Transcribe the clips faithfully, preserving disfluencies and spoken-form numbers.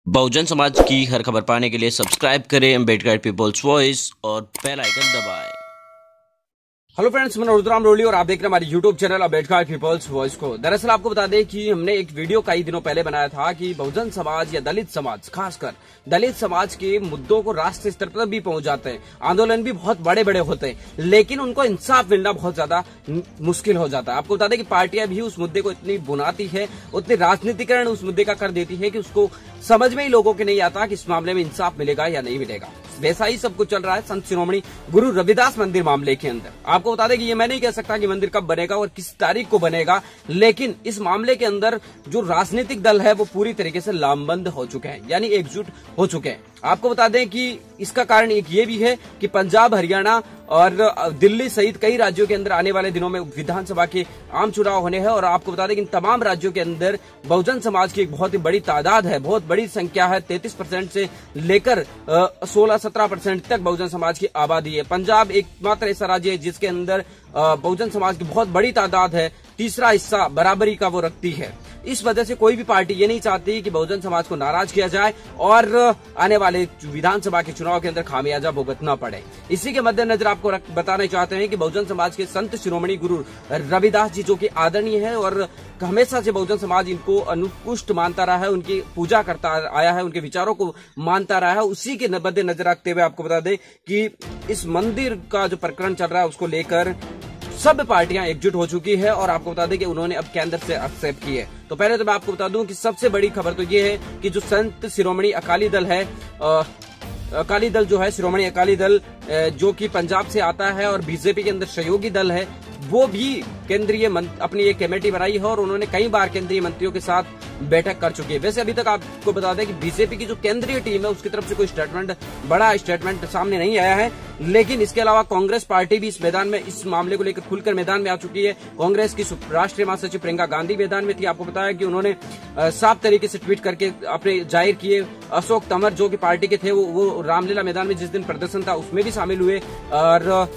बहुजन समाज की हर खबर पाने के लिए सब्सक्राइब करें अम्बेडकर पीपल्स वॉइस और बेल आइकन दबाएं। हेलो फ्रेंड्स, मैं रुद्राम रोली और आप देख रहे हैं हमारे YouTube channel Ambedkar People's Voice को। दरअसल आपको बता दें कि हमने एक वीडियो कई दिनों पहले बनाया था कि बहुजन समाज या दलित समाज, खासकर दलित समाज के मुद्दों को राष्ट्रीय स्तर पर भी पहुंच जाते हैं, आंदोलन भी बहुत बड़े बड़े होते हैं, लेकिन उनको इंसाफ मिलना बहुत ज्यादा मुश्किल हो जाता है। आपको बता दें कि पार्टियां भी उस मुद्दे को इतनी बुनाती है, उतनी राजनीतिकरण उस मुद्दे का कर देती है कि उसको समझ में ही लोगों के नहीं आता कि इस मामले में इंसाफ मिलेगा या नहीं मिलेगा। वैसा ही सब कुछ चल रहा है संत शिरोमणि गुरु रविदास मंदिर मामले के अंदर। आपको बता दें कि ये मैं नहीं कह सकता कि मंदिर कब बनेगा और किस तारीख को बनेगा, लेकिन इस मामले के अंदर जो राजनीतिक दल है वो पूरी तरीके से लामबंद हो चुके हैं, यानी एकजुट हो चुके हैं। आपको बता दें कि इसका कारण एक ये भी है कि पंजाब, हरियाणा और दिल्ली सहित कई राज्यों के अंदर आने वाले दिनों में विधानसभा के आम चुनाव होने हैं और आपको बता दें कि इन तमाम राज्यों के अंदर बहुजन समाज की एक बहुत ही बड़ी तादाद है, बहुत बड़ी संख्या है। तैंतीस परसेंट से लेकर सोलह सत्रह परसेंट तक बहुजन समाज की आबादी है। पंजाब एकमात्र ऐसा राज्य है जिसके अंदर बहुजन समाज की बहुत बड़ी तादाद है, तीसरा हिस्सा बराबरी का वो रखती है। इस वजह से कोई भी पार्टी ये नहीं चाहती कि बहुजन समाज को नाराज किया जाए और आने वाले विधानसभा के चुनाव के अंदर खामियाजा भुगतना पड़े। इसी के मद्देनजर आपको बताना चाहते हैं कि बहुजन समाज के संत शिरोमणि गुरु रविदास जी, जो कि आदरणीय है और हमेशा से बहुजन समाज इनको अनुकृष्ट मानता रहा है, उनकी पूजा करता आया है, उनके विचारों को मानता रहा है, उसी के मद्देनजर रखते हुए आपको बता दें कि इस मंदिर का जो प्रकरण चल रहा है उसको लेकर सब पार्टियां एकजुट हो चुकी है और आपको बता दें कि उन्होंने अब केंद्र से एक्सेप्ट की है। तो पहले तो मैं आपको बता दूं कि सबसे बड़ी खबर तो ये है कि जो संत शिरोमणि अकाली दल है, आ, अकाली दल जो है, शिरोमणि अकाली दल जो कि पंजाब से आता है और बीजेपी के अंदर सहयोगी दल है, वो भी केंद्रीय अपनी एक कमेटी बनाई है और उन्होंने कई बार केंद्रीय मंत्रियों के साथ बैठक कर चुकी है। वैसे अभी तक आपको बता दें कि बीजेपी की जो केंद्रीय टीम है उसकी तरफ से कोई स्टेटमेंट, बड़ा स्टेटमेंट सामने नहीं आया है, लेकिन इसके अलावा कांग्रेस पार्टी भी इस मैदान में, इस मामले को लेकर खुलकर मैदान में आ चुकी है। कांग्रेस की राष्ट्रीय महासचिव प्रियंका गांधी मैदान में थी। आपको बताया कि उन्होंने साफ तरीके से ट्वीट करके अपने जाहिर किए। अशोक तंवर जो कि पार्टी के थे वो, वो रामलीला मैदान में जिस दिन प्रदर्शन था उसमें भी शामिल हुए और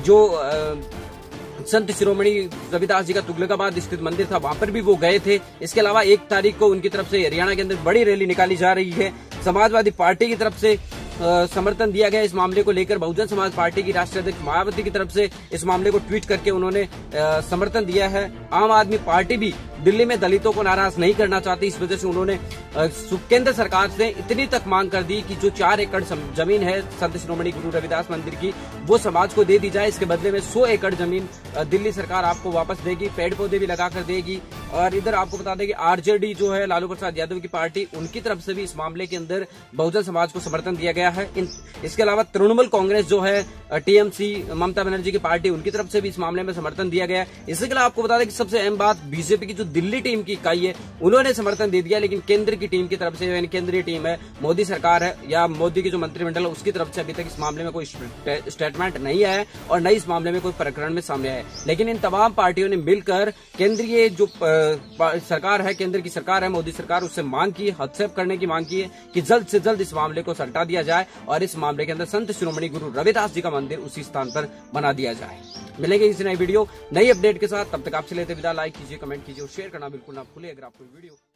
जो संत शिरोमणि रविदास जी का तुगलकाबाद स्थित मंदिर था वहां पर भी वो गए थे। इसके अलावा एक तारीख को उनकी तरफ से हरियाणा के अंदर बड़ी रैली निकाली जा रही है। समाजवादी पार्टी की तरफ से आ, समर्थन दिया गया इस मामले को लेकर। बहुजन समाज पार्टी की राष्ट्रीय अध्यक्ष मायावती की तरफ से इस मामले को ट्वीट करके उन्होंने आ, समर्थन दिया है। आम आदमी पार्टी भी दिल्ली में दलितों को नाराज नहीं करना चाहती, इस वजह से उन्होंने केंद्र सरकार से इतनी तक मांग कर दी कि जो चार एकड़ जमीन है संत शिरोमणि गुरु रविदास मंदिर की, वो समाज को दे दी जाए। इसके बदले में सौ एकड़ जमीन दिल्ली सरकार आपको वापस देगी, पेड़ पौधे भी लगाकर देगी। और इधर आपको बता दें कि आरजेडी जो है, लालू प्रसाद यादव की पार्टी, उनकी तरफ से भी इस मामले के अंदर बहुजन समाज को समर्थन दिया गया है। इन, इसके अलावा तृणमूल कांग्रेस जो है, टीएमसी, ममता बनर्जी की पार्टी, उनकी तरफ से भी इस मामले में समर्थन दिया गया है। इसके अलावा आपको बता दें कि सबसे अहम बात, बीजेपी की जो दिल्ली टीम की इकाई है उन्होंने समर्थन दे दिया, लेकिन केंद्र की टीम की तरफ से, यानी केंद्रीय टीम है, मोदी सरकार है या मोदी की जो मंत्रिमंडल है उसकी तरफ से अभी तक इस मामले में कोई स्टेटमेंट नहीं आया है और न इस मामले में कोई प्रकरण में सामने आया है। लेकिन इन तमाम पार्टियों ने मिलकर केंद्रीय जो सरकार है, केंद्र की सरकार है, मोदी सरकार, उससे मांग की, हस्तक्षेप करने की मांग की है कि जल्द से जल्द इस मामले को सल्टा दिया जाए और इस मामले के अंदर संत शिरोमणि गुरु रविदास जी का मंदिर उसी स्थान पर बना दिया जाए। मिलेंगे किसी नई वीडियो, नई अपडेट के साथ। तब तक आपसे लेते विदा। लाइक कीजिए, कमेंट कीजिए और शेयर करना बिल्कुल ना भूलिए। अगर आपको वीडियो